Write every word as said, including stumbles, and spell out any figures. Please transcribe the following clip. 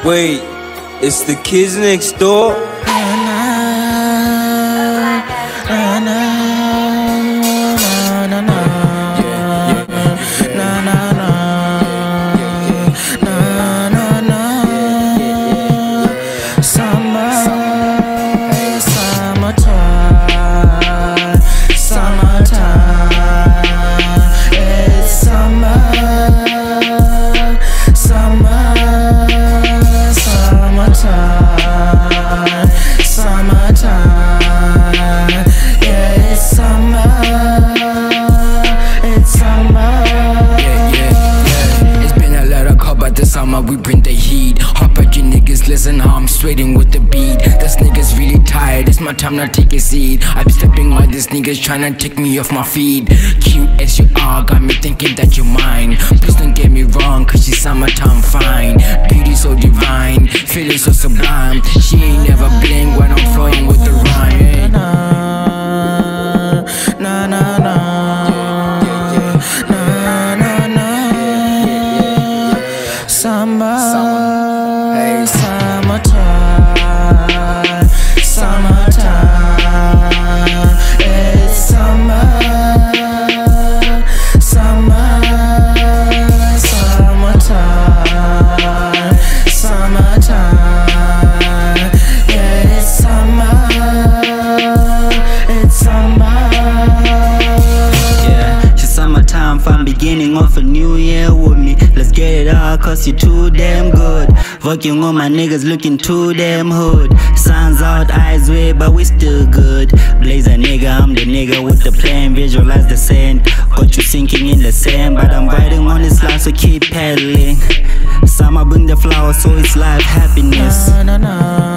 Wait, it's the kids next door? We bring the heat. Hop at you niggas, listen how I'm sweating with the beat. This niggas really tired, it's my time to take a seat. I be stepping on these niggas tryna take me off my feet. Cute as you are, got me thinking that you're mine. Please don't get me wrong, cause she's summertime fine. Beauty so divine, feeling so sublime. She ain't never blink when I'm flowing with the rhyme. Na na na. Summer, summer, hey, summertime, summertime, it's summer, summer, summertime, summertime, yeah, it's summer, it's summer. Yeah, it's summertime, fun beginning of a new year with me. Let's get it out, cause you're too damn good. Fucking on my niggas looking too damn hood. Sun's out, eyes red, but we still good. Blxzer nigga, I'm the nigga with the plan. Visualize the sand, got you sinking in the sand. But I'm riding on this line, so keep pedaling. Summer bring the flowers, so it's life happiness. Na, na, na.